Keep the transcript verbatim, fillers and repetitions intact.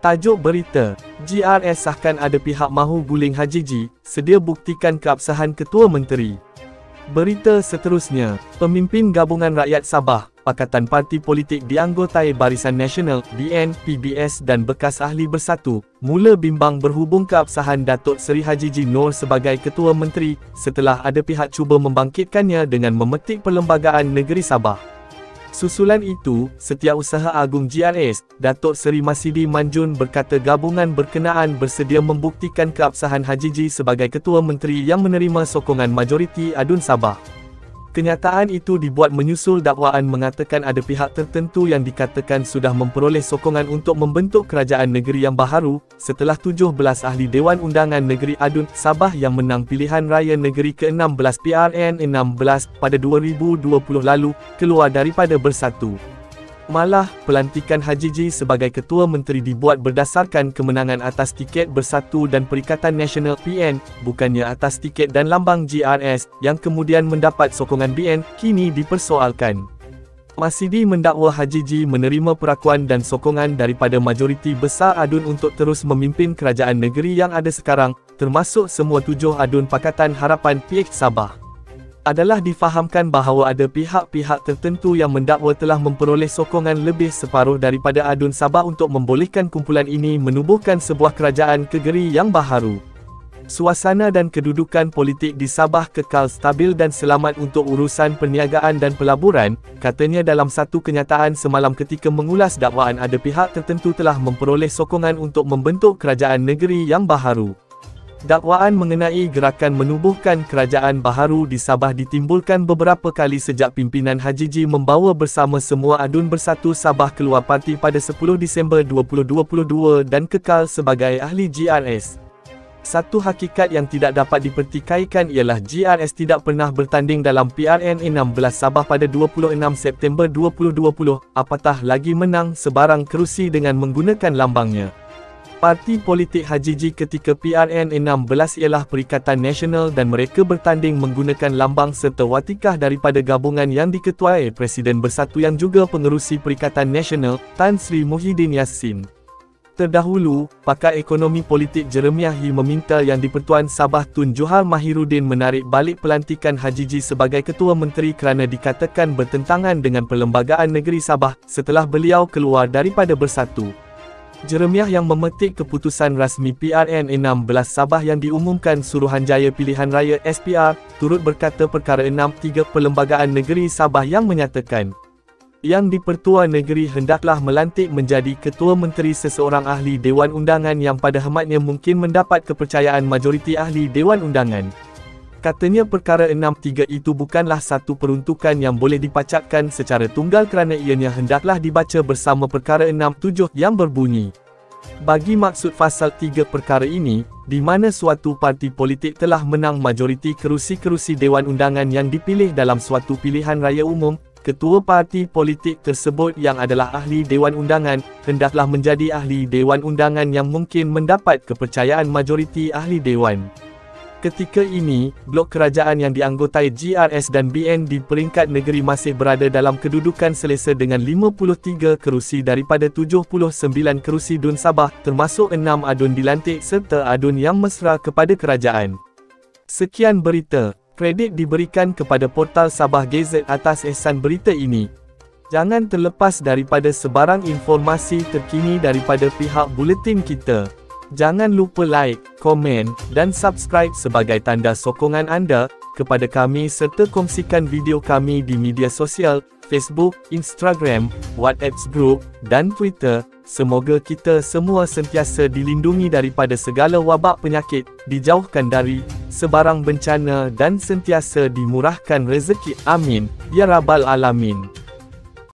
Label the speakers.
Speaker 1: Tajuk berita, G R S sahkan ada pihak mahu guling Haji G, sedia buktikan keabsahan Ketua Menteri. Berita seterusnya, Pemimpin Gabungan Rakyat Sabah, Pakatan Parti Politik dianggotai Barisan Nasional, B N, P B S dan bekas ahli bersatu, mula bimbang berhubung keabsahan Datuk Seri Haji G Noor sebagai Ketua Menteri, setelah ada pihak cuba membangkitkannya dengan memetik Perlembagaan Negeri Sabah. Susulan itu, Setiausaha Agung G R S, Datuk Seri Masidi Manjun berkata gabungan berkenaan bersedia membuktikan keabsahan Haji G sebagai Ketua Menteri yang menerima sokongan majoriti A D U N Sabah. Kenyataan itu dibuat menyusul dakwaan mengatakan ada pihak tertentu yang dikatakan sudah memperoleh sokongan untuk membentuk kerajaan negeri yang baharu, setelah tujuh belas ahli Dewan Undangan Negeri A D U N Sabah yang menang pilihan raya negeri ke enam belas P R N enam belas pada dua ribu dua puluh lalu, keluar daripada bersatu. Malah, pelantikan Haji G sebagai Ketua Menteri dibuat berdasarkan kemenangan atas tiket Bersatu dan Perikatan Nasional P N, bukannya atas tiket dan lambang G R S, yang kemudian mendapat sokongan B N, kini dipersoalkan. Masidi mendakwa Haji G menerima perakuan dan sokongan daripada majoriti besar A D U N untuk terus memimpin kerajaan negeri yang ada sekarang, termasuk semua tujuh A D U N Pakatan Harapan P H Sabah. Adalah difahamkan bahawa ada pihak-pihak tertentu yang mendakwa telah memperoleh sokongan lebih separuh daripada A D U N Sabah untuk membolehkan kumpulan ini menubuhkan sebuah kerajaan negeri yang baharu. Suasana dan kedudukan politik di Sabah kekal stabil dan selamat untuk urusan perniagaan dan pelaburan, katanya dalam satu kenyataan semalam ketika mengulas dakwaan ada pihak tertentu telah memperoleh sokongan untuk membentuk kerajaan negeri yang baharu. Dakwaan mengenai gerakan menubuhkan kerajaan baharu di Sabah ditimbulkan beberapa kali sejak pimpinan Haji G membawa bersama semua A D U N Bersatu Sabah keluar parti pada sepuluh Disember dua ribu dua puluh dua dan kekal sebagai ahli G R S. Satu hakikat yang tidak dapat dipertikaikan ialah G R S tidak pernah bertanding dalam P R N enam belas Sabah pada dua puluh enam September dua ribu dua puluh, apatah lagi menang sebarang kerusi dengan menggunakan lambangnya. Parti politik Haji G ketika P R N enam belas ialah Perikatan Nasional dan mereka bertanding menggunakan lambang serta watikah daripada gabungan yang diketuai Presiden Bersatu yang juga pengerusi Perikatan Nasional, Tan Sri Muhyiddin Yassin. Terdahulu, pakar ekonomi politik Jeremiah Yee meminta Yang di-Pertuan Sabah Tun Johar Mahiruddin menarik balik pelantikan Haji G sebagai Ketua Menteri kerana dikatakan bertentangan dengan Perlembagaan Negeri Sabah setelah beliau keluar daripada Bersatu. Jeremiah yang memetik keputusan rasmi P R N enam belas Sabah yang diumumkan Suruhanjaya Pilihan Raya S P R, turut berkata perkara enam tiga Perlembagaan Negeri Sabah yang menyatakan Yang di-Pertua Negeri hendaklah melantik menjadi Ketua Menteri seseorang ahli Dewan Undangan yang pada hematnya mungkin mendapat kepercayaan majoriti ahli Dewan Undangan. Katanya perkara enam tiga itu bukanlah satu peruntukan yang boleh dipacatkan secara tunggal kerana ianya hendaklah dibaca bersama perkara enam tujuh yang berbunyi. Bagi maksud fasal tiga perkara ini, di mana suatu parti politik telah menang majoriti kerusi-kerusi Dewan Undangan yang dipilih dalam suatu pilihan raya umum, ketua parti politik tersebut yang adalah ahli Dewan Undangan, hendaklah menjadi ahli Dewan Undangan yang mungkin mendapat kepercayaan majoriti ahli Dewan. Ketika ini, blok kerajaan yang dianggotai G R S dan B N di peringkat negeri masih berada dalam kedudukan selesa dengan lima puluh tiga kerusi daripada tujuh puluh sembilan kerusi D U N Sabah, termasuk enam A D U N dilantik serta A D U N yang mesra kepada kerajaan. Sekian berita, kredit diberikan kepada portal Sabah Gazette atas ihsan berita ini. Jangan terlepas daripada sebarang informasi terkini daripada pihak buletin kita. Jangan lupa like, komen, dan subscribe sebagai tanda sokongan anda kepada kami serta kongsikan video kami di media sosial, Facebook, Instagram, WhatsApp group, dan Twitter. Semoga kita semua sentiasa dilindungi daripada segala wabak penyakit, dijauhkan dari sebarang bencana dan sentiasa dimurahkan rezeki. Amin, ya Rabbal Alamin.